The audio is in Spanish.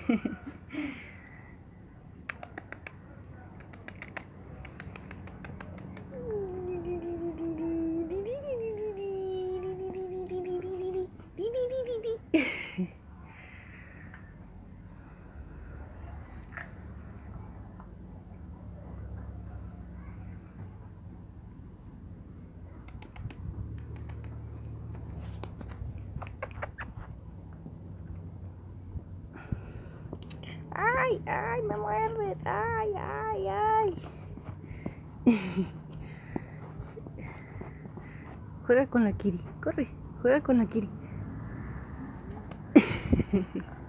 ¡Ay, ay, me muerdes! ¡Ay, ay, ay! Juega con la Kiri, corre, juega con la Kiri.